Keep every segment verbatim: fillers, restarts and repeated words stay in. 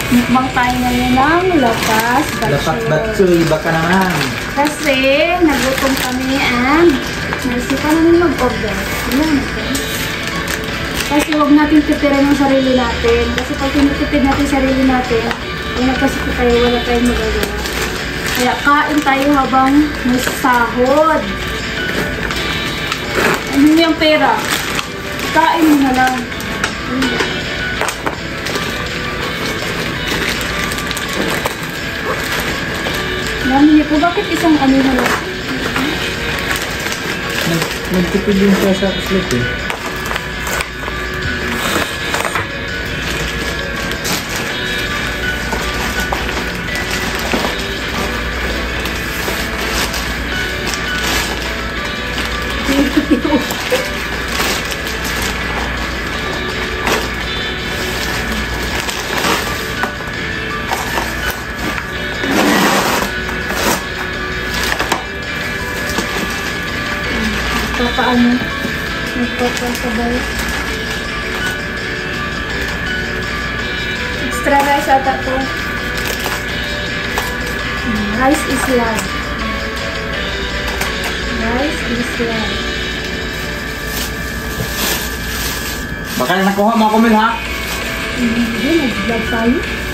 Mukbang tayo ngayon ng lapas batsoy. Lapas batsoy, baka naman. Kasi nagutom kami and naisipan namin mag-order. Yan, okay. Kasi huwag natin tipirin ang sarili natin. Kasi pag tinitipid natin sarili natin, kung nagkasakit tayo, wala tayong magagawa. Kaya kain tayo habang may sahod. Ano mo yung pera? Kain mo na lang. Namili ko, bakit isang ano na lang? Nagtipid din siya sa slip eh. Paano? Nagpapasabay. Extra rice ata to. Rice is life. Rice is life. Baka na nakuha mo ako, Mil, ha? Hindi, nag-vlog tayo.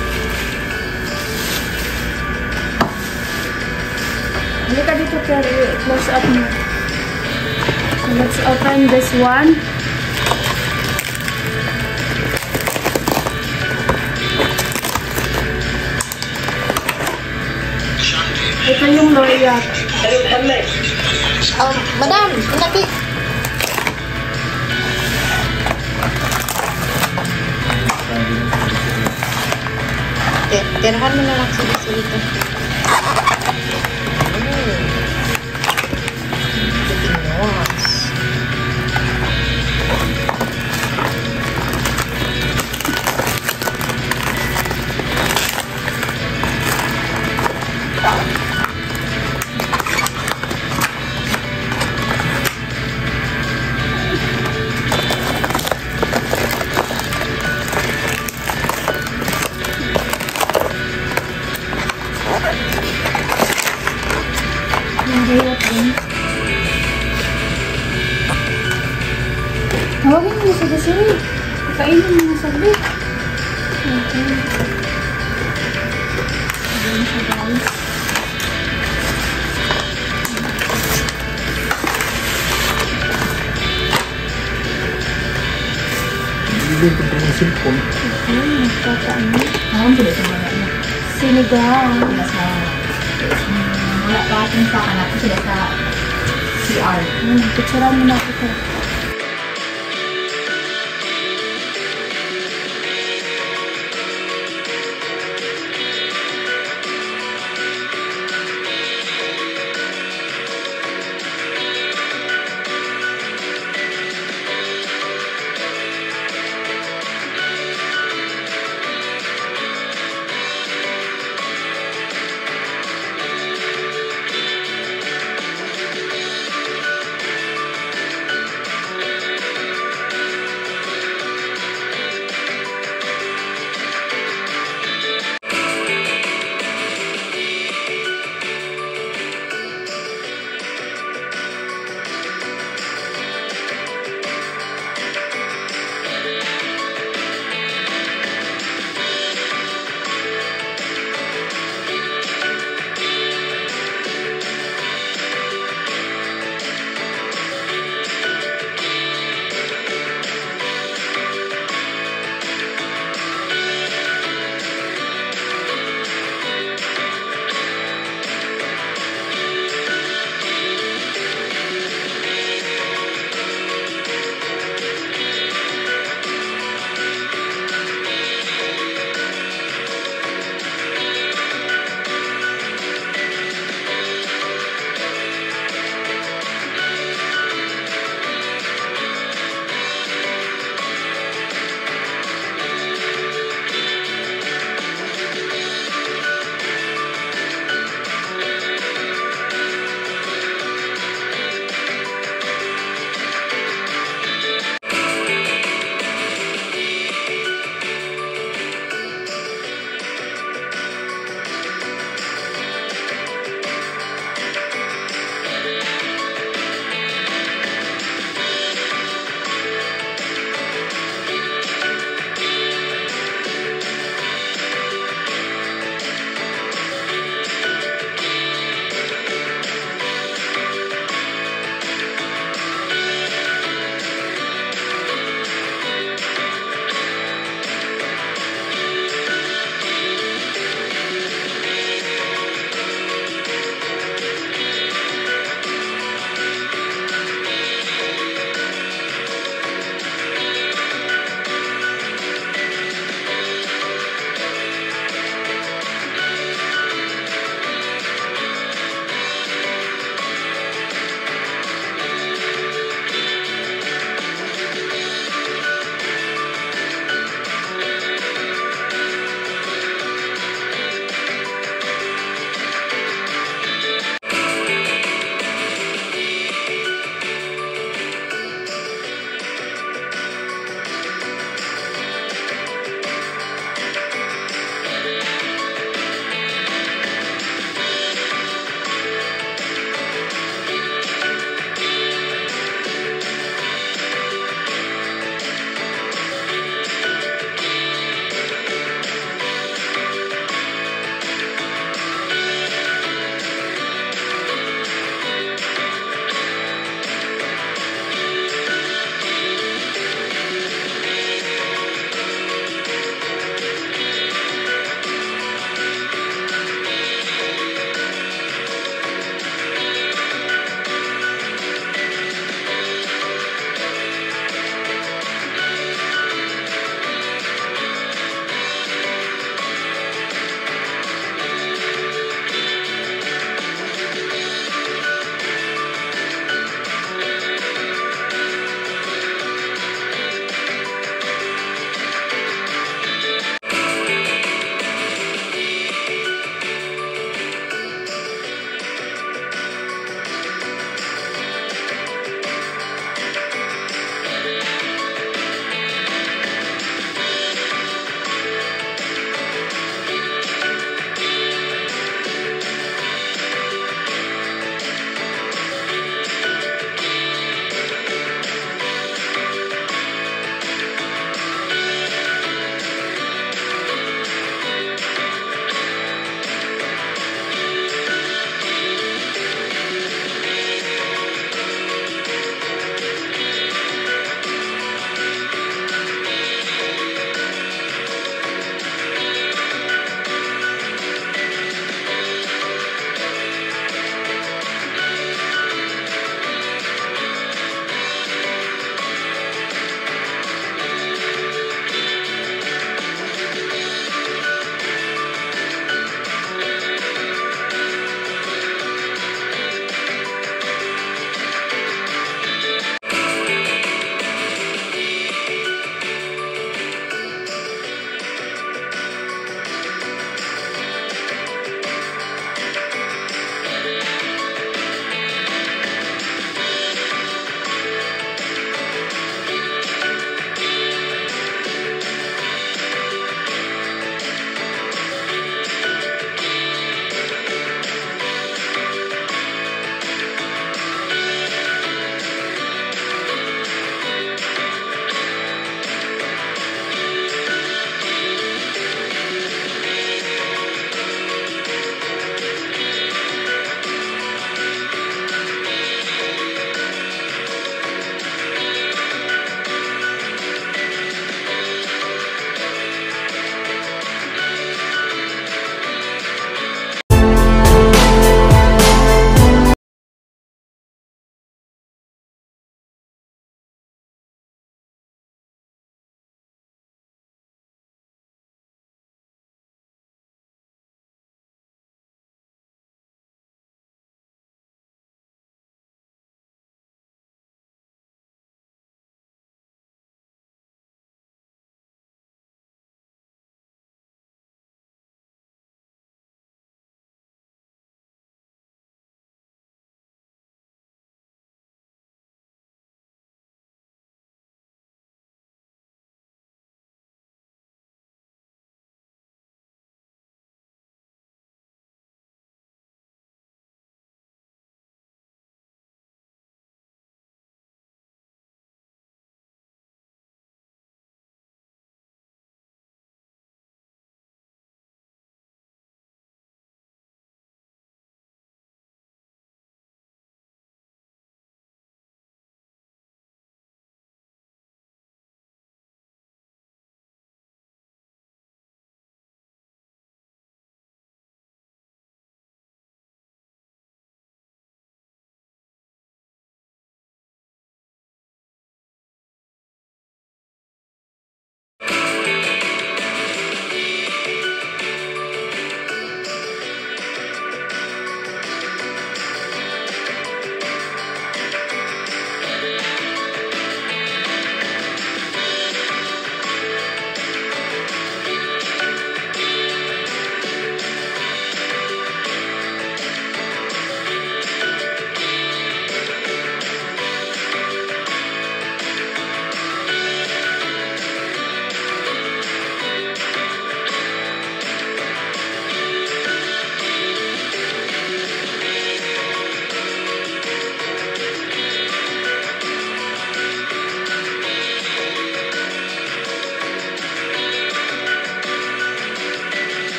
Halika dito, pero close up mo. Let's open this one. Ito yung L'Oreal. Um, madam, lagi. Okay, tirahan mo na lang sila dito. Hawagin mo na sa gasuri. Kainin mo na saglit. Okay. Ayan siya, guys. Hindi ko rin yung cellphone. Okay, magkakaano. Ang bulit sa mga na. Sinigang. Wala sa... Wala pa ating sa kanak sila sa C R. Hmm, picturean mo na ako.